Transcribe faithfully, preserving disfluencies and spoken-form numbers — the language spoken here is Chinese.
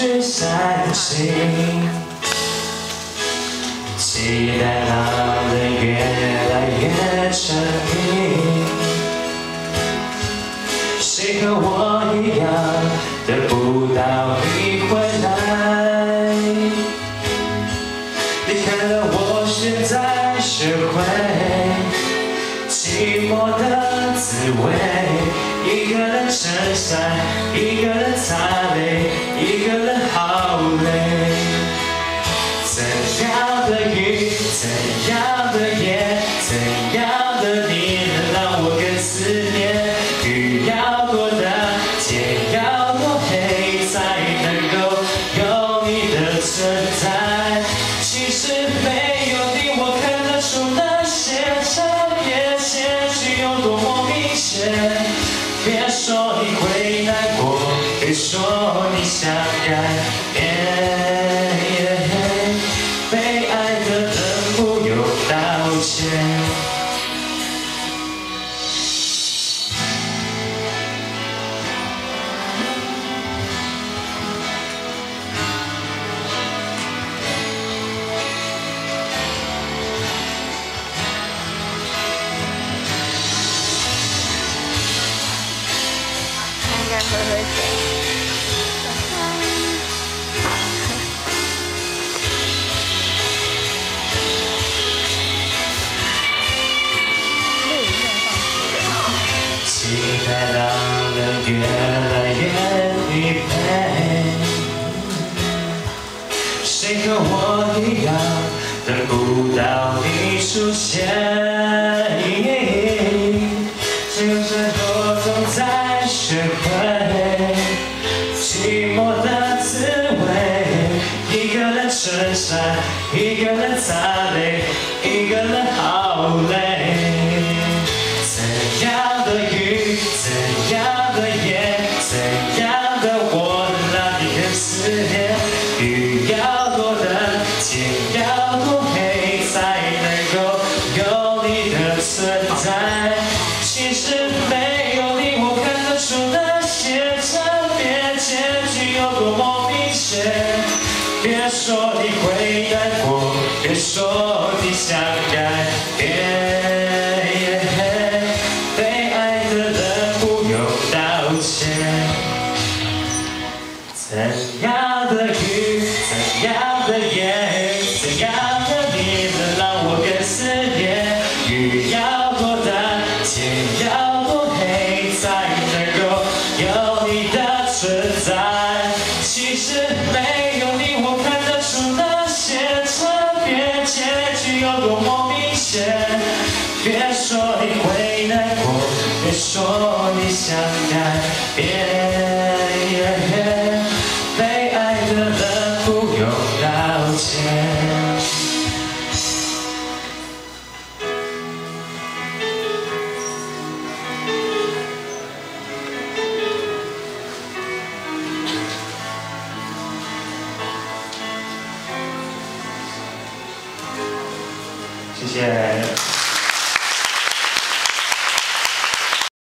聚在一起，期待老得越来越沉迷。谁和我一样得不到你回来？你看到我现在学会寂寞的滋味。 一个人撑伞，一个人擦泪，一个人好累。怎样的雨，怎样的夜，怎样的你，能让我更思念？雨要多大，天要多黑，才能够有你的存在？其实没有你，我看得出那些差别，结局有多么明显。 别说你会难过，别说你想改变。被爱的人不用道歉。 喝喝水。录影片放弃。 期待让人越来越疲惫。谁和我一样等不到你出现？就算多总在学会寂寞的滋味，一个人撑伞，一个人擦泪，一个人好累。怎样的雨，怎样的夜，怎样的我，能让你更思念？雨要多大，天要多黑，才能够有你的存在？其实没有你，我看得出那些差别，结局有多么明显。别说你会难过，别说你想改变。被爱的人不用道歉。怎样的雨，怎样的夜，怎样的你，能让我更思念？雨要多大，天要多黑，才能够有你的存在？其实没有你，我看得出那些差别，结局有多么明显。别说你会难过，别说你想改变。被爱的人不用道歉。谢谢。